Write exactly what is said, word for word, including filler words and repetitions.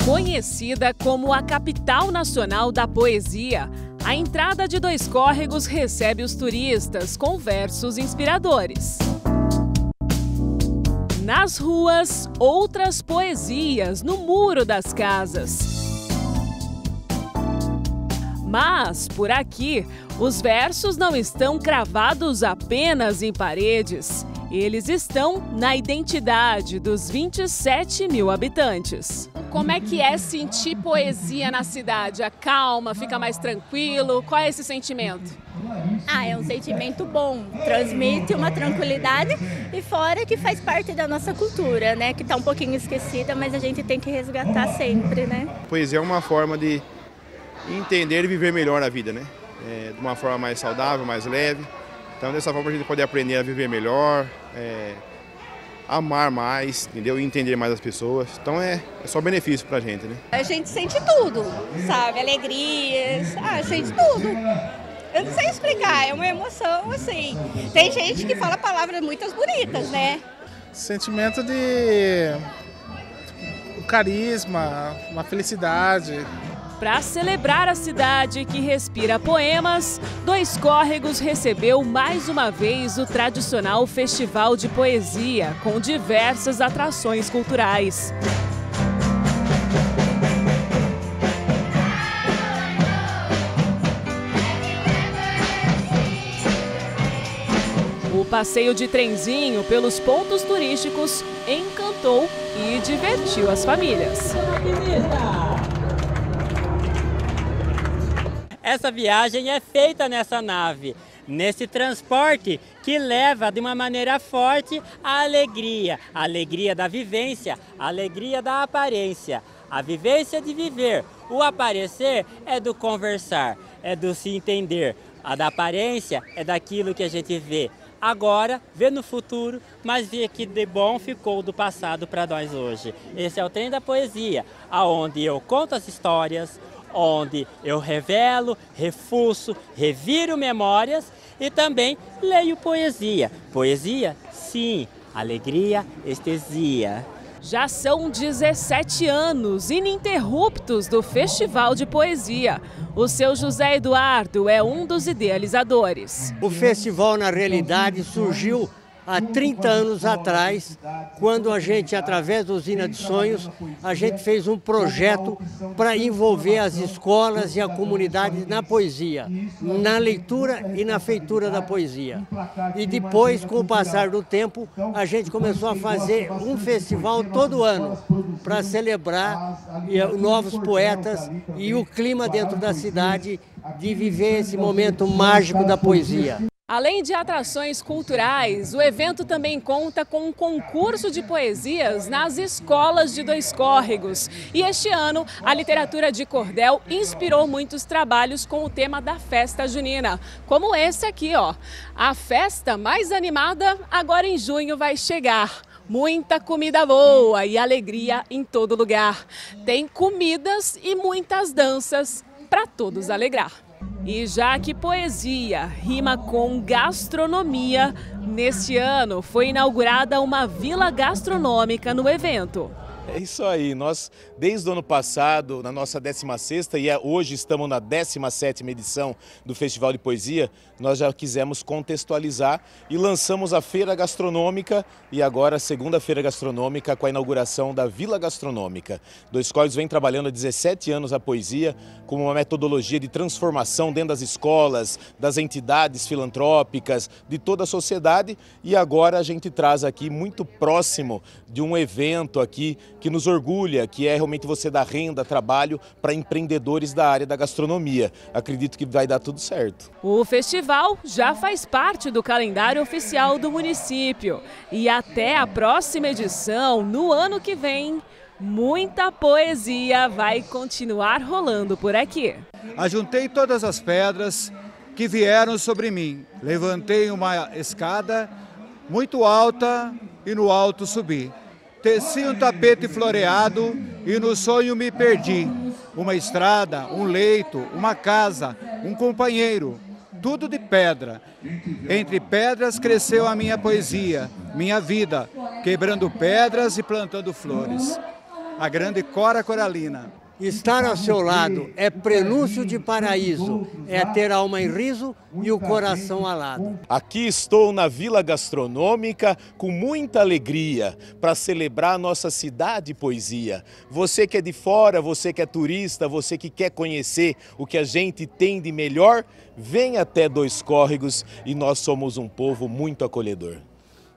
Conhecida como a capital nacional da poesia, a entrada de Dois Córregos recebe os turistas com versos inspiradores. Nas ruas, outras poesias no muro das casas. Mas, por aqui, os versos não estão cravados apenas em paredes. Eles estão na identidade dos vinte e sete mil habitantes. Como é que é sentir poesia na cidade? A calma, fica mais tranquilo? Qual é esse sentimento? Ah, é um sentimento bom, transmite uma tranquilidade e fora que faz parte da nossa cultura, né? Que está um pouquinho esquecida, mas a gente tem que resgatar sempre, né? Poesia é uma forma de entender e viver melhor a vida, né? É, de uma forma mais saudável, mais leve. Então, dessa forma a gente pode aprender a viver melhor, é, amar mais, entendeu? E entender mais as pessoas. Então é, é só benefício pra gente, né? A gente sente tudo, sabe? Alegrias, ah, sente tudo. Eu não sei explicar, é uma emoção assim. Tem gente que fala palavras muito bonitas, né? Sentimento de carisma, uma felicidade. Para celebrar a cidade que respira poemas, Dois Córregos recebeu mais uma vez o tradicional Festival de Poesia, com diversas atrações culturais. O passeio de trenzinho pelos pontos turísticos encantou e divertiu as famílias. Essa viagem é feita nessa nave, nesse transporte que leva de uma maneira forte a alegria, a alegria da vivência, a alegria da aparência, a vivência de viver. O aparecer é do conversar, é do se entender, a da aparência é daquilo que a gente vê agora, vê no futuro, mas vê que de bom ficou do passado para nós hoje. Esse é o Trem da Poesia, aonde eu conto as histórias, onde eu revelo, refuço, reviro memórias e também leio poesia. Poesia? Sim. Alegria, estesia. Já são dezessete anos ininterruptos do Festival de Poesia. O seu José Eduardo é um dos idealizadores. O festival, na realidade, surgiu há trinta anos atrás, quando a gente, através da Usina de Sonhos, a gente fez um projeto para envolver as escolas e a comunidade na poesia, na leitura e na feitura da poesia. E depois, com o passar do tempo, a gente começou a fazer um festival todo ano para celebrar novos poetas e o clima dentro da cidade de viver esse momento mágico da poesia. Além de atrações culturais, o evento também conta com um concurso de poesias nas escolas de Dois Córregos. E este ano, a literatura de cordel inspirou muitos trabalhos com o tema da festa junina, como esse aqui, ó. A festa mais animada agora em junho vai chegar. Muita comida boa e alegria em todo lugar. Tem comidas e muitas danças para todos alegrar. E já que poesia rima com gastronomia, neste ano foi inaugurada uma vila gastronômica no evento. É isso aí, nós desde o ano passado, na nossa décima sexta e hoje estamos na décima sétima edição do Festival de Poesia, nós já quisemos contextualizar e lançamos a Feira Gastronômica e agora a segunda Feira Gastronômica com a inauguração da Vila Gastronômica. Dois Córregos vem trabalhando há dezessete anos a poesia como uma metodologia de transformação dentro das escolas, das entidades filantrópicas, de toda a sociedade e agora a gente traz aqui muito próximo de um evento aqui que nos orgulha, que é realmente você dar renda, trabalho para empreendedores da área da gastronomia. Acredito que vai dar tudo certo. O festival já faz parte do calendário oficial do município. E até a próxima edição, no ano que vem, muita poesia vai continuar rolando por aqui. Ajuntei todas as pedras que vieram sobre mim. Levantei uma escada muito alta e no alto subi. Teci um tapete floreado e no sonho me perdi. Uma estrada, um leito, uma casa, um companheiro, tudo de pedra. Entre pedras cresceu a minha poesia, minha vida, quebrando pedras e plantando flores. a grande Cora Coralina. Estar ao seu lado é prenúncio de paraíso, é ter a alma em riso e o coração alado. Aqui estou na Vila Gastronômica com muita alegria para celebrar a nossa cidade e poesia. Você que é de fora, você que é turista, você que quer conhecer o que a gente tem de melhor, vem até Dois Córregos e nós somos um povo muito acolhedor.